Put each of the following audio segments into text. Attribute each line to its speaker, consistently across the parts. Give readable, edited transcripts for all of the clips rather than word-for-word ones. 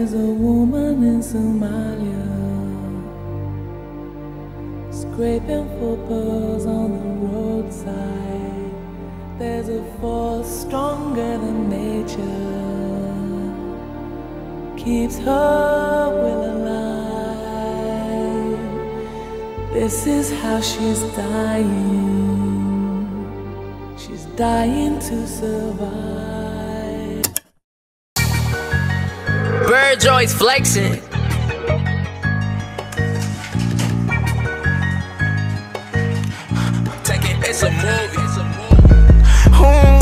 Speaker 1: There's a woman in Somalia scraping for pearls on the roadside. There's a force stronger than nature, keeps her will alive. This is how she's dying. She's dying to survive.
Speaker 2: Bird Joy's flexing. It's a movie.
Speaker 3: Ooh,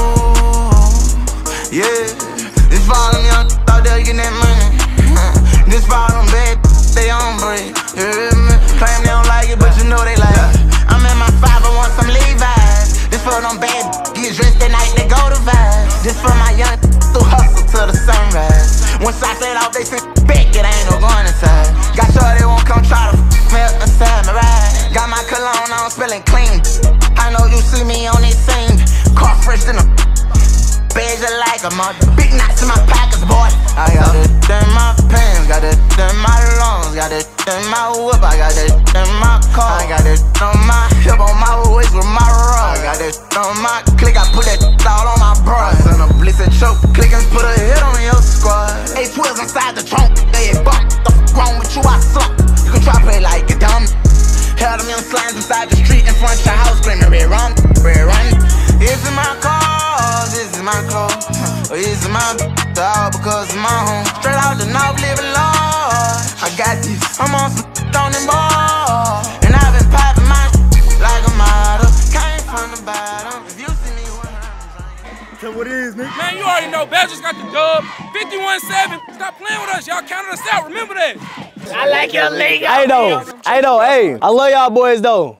Speaker 3: yeah. This follow me out there getting that money. This follow them bad, they on bread. You hear me? Claim they don't like it, but you know they like it. I'm in my 5, I want some Levi's. This for them bad, get dressed at night, they go to vibes. This for my young who hustle till the sunrise. Once I fell off, they sent back, it ain't no going inside. Got sure they won't come try to smell inside my ride. Got my cologne on, spilling clean. I know you see me on this scene. Car fresh in a beige like a mother. Big knots in my pockets, boy. I got it in my pants, got it in my lungs, got it in my whip, I got it in my car. I got it on my hip, on my waist with my rug. I got it on my click, I put that all on my bra. Son of bliss and choke, click and put a hit on your squad. 8 twirls inside the trunk, they bump. The f wrong with you, I suck. You can try play like a dumb. Held them young slimes beside the street in front of your house, screaming red run, red run. This is my car, this is my clothes. This is my dog because it's my home. Straight out the north, living large. I got this, I'm on some on them ball. And I've been popping my like a model. Came from the bottom. If you see me when I'm
Speaker 4: Tell what it is, nigga.
Speaker 5: Man, you already know Badgers got the dub. 51-7. Stop playing with us. Y'all counted us out. Remember that.
Speaker 2: I like your lingo.
Speaker 6: Hey, I love y'all boys, though.